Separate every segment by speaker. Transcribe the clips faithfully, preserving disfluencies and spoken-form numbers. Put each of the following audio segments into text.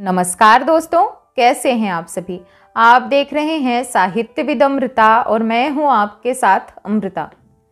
Speaker 1: नमस्कार दोस्तों, कैसे हैं आप सभी। आप देख रहे हैं साहित्यविद अमृता और मैं हूं आपके साथ अमृता।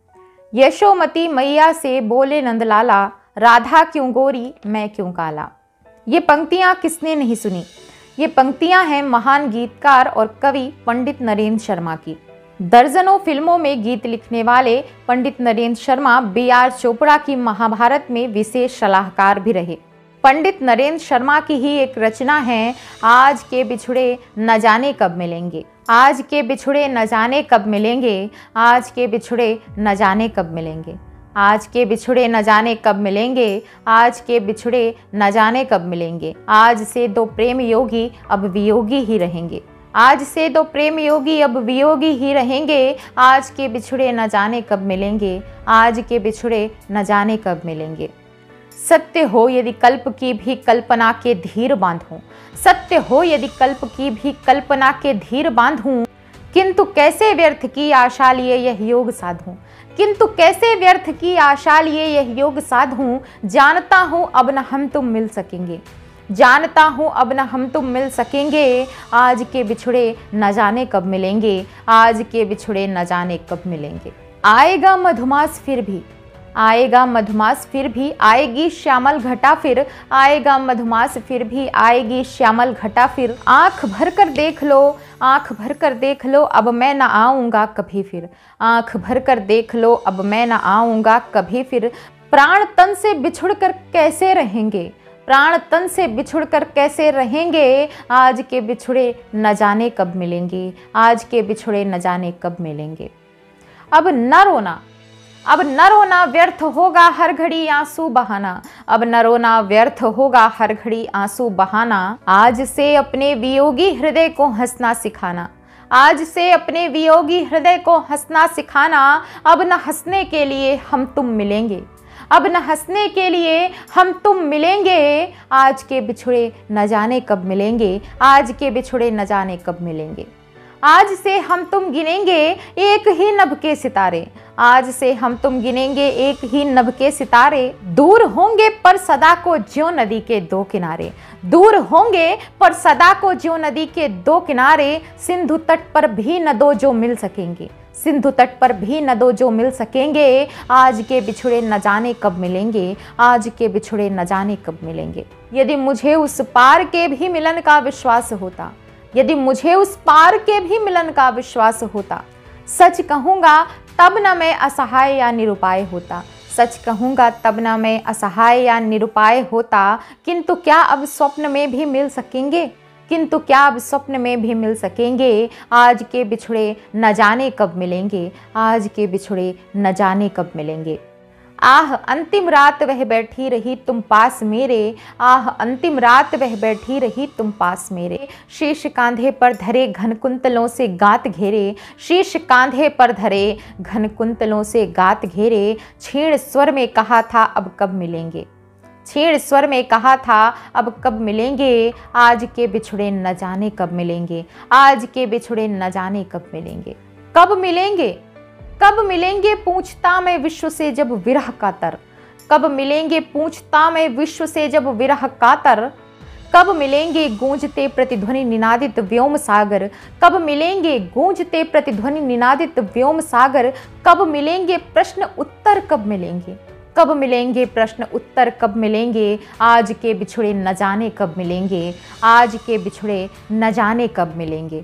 Speaker 1: यशोमती मैया से बोले नंदलाला, राधा क्यों गोरी मैं क्यों काला। ये पंक्तियां किसने नहीं सुनी। ये पंक्तियां हैं महान गीतकार और कवि पंडित नरेंद्र शर्मा की। दर्जनों फिल्मों में गीत लिखने वाले पंडित नरेंद्र शर्मा बी आर चोपड़ा की महाभारत में विशेष सलाहकार भी रहे। पंडित नरेंद्र शर्मा की ही एक रचना है, आज के बिछुड़े न जाने कब मिलेंगे। आज के बिछुड़े न जाने कब मिलेंगे। आज के बिछुड़े न जाने कब मिलेंगे। आज के बिछुड़े न जाने कब मिलेंगे। आज के बिछुड़े न जाने कब मिलेंगे। आज से दो प्रेम योगी अब वियोगी ही रहेंगे। आज से दो प्रेम योगी अब वियोगी ही रहेंगे। आज के बिछुड़े न जाने कब मिलेंगे। आज के बिछुड़े न जाने कब मिलेंगे। सत्य हो यदि कल्प की भी कल्पना के धीर बांधूं। सत्य हो यदि कल्प की भी कल्पना के धीर बांधूं। किंतु कैसे व्यर्थ की आशा लिए यह योग साधूं। किंतु कैसे व्यर्थ की आशा लिए यह योग साधूं। जानता हूँ अब न हम तुम मिल सकेंगे। जानता हूँ अब न हम तुम मिल सकेंगे। आज के बिछुड़े न जाने कब मिलेंगे। आज के बिछुड़े न जाने कब मिलेंगे। आएगा मधुमास फिर भी। आएगा मधुमास फिर भी आएगी श्यामल घटा फिर। आएगा मधुमास फिर भी आएगी श्यामल घटा फिर। आंख भर कर देख लो, आंख भर कर देख लो अब मैं न आऊँगा कभी फिर। आंख भर कर देख लो अब मैं न आऊँगा कभी फिर। प्राण तन से बिछुड़ कर कैसे रहेंगे। प्राण तन से बिछुड़ कर कैसे रहेंगे। आज के बिछुड़े न जाने कब मिलेंगे। आज के बिछुड़े न जाने कब मिलेंगे। अब न रोना, अब न रोना व्यर्थ होगा हर घड़ी आंसू बहाना। अब न रोना व्यर्थ होगा हर घड़ी आंसू बहाना। आज से अपने वियोगी हृदय को हंसना सिखाना। आज से अपने वियोगी हृदय को हंसना सिखाना। अब न हंसने के लिए हम तुम मिलेंगे। अब न हंसने के लिए हम तुम मिलेंगे। आज के बिछुड़े न जाने कब मिलेंगे। आज के बिछुड़े न जाने कब मिलेंगे। आज से हम तुम गिनेंगे एक ही नभ के सितारे। आज से हम तुम गिनेंगे एक ही नभ के सितारे। दूर होंगे पर सदा को ज्यों नदी के दो किनारे। दूर होंगे पर सदा को ज्यों नदी के दो किनारे। सिंधु तट पर भी न दो जो मिल सकेंगे। सिंधु तट पर भी न दो जो मिल सकेंगे। आज के बिछुड़े न जाने कब मिलेंगे। आज के बिछुड़े न जाने कब मिलेंगे। यदि मुझे उस पार के भी मिलन का विश्वास होता। यदि मुझे उस पार के भी मिलन का विश्वास होता। सच कहूँगा तब न मैं असहाय या निरुपाय होता। सच कहूँगा तब न मैं असहाय या निरुपाय होता। किंतु क्या अब स्वप्न में भी मिल सकेंगे। किंतु क्या अब स्वप्न में भी मिल सकेंगे। आज के बिछुड़े न जाने कब मिलेंगे। आज के बिछुड़े न जाने कब मिलेंगे। आह अंतिम रात वह बैठी रही तुम पास मेरे। आह अंतिम रात वह बैठी रही तुम पास मेरे। शीश कांधे पर धरे घन कुंतलों से गात घेरे। शीश कांधे पर धरे घन कुंतलों से गात घेरे। छीण स्वर में कहा था अब कब मिलेंगे। छीण स्वर में कहा था अब कब मिलेंगे। आज के बिछुड़े न जाने कब मिलेंगे। आज के बिछुड़े न जाने कब मिलेंगे। कब मिलेंगे, कब मिलेंगे पूछता मैं विश्व से जब विरह कातर। कब मिलेंगे पूछता मैं विश्व से जब विरह कातर। कब मिलेंगे गूंजते प्रतिध्वनि निनादित व्योम सागर। कब मिलेंगे गूंजते प्रतिध्वनि निनादित व्योम सागर। कब मिलेंगे प्रश्न उत्तर कब मिलेंगे। कब मिलेंगे प्रश्न उत्तर कब मिलेंगे। आज के बिछुड़े न जाने कब मिलेंगे। आज के बिछुड़े न जाने कब मिलेंगे।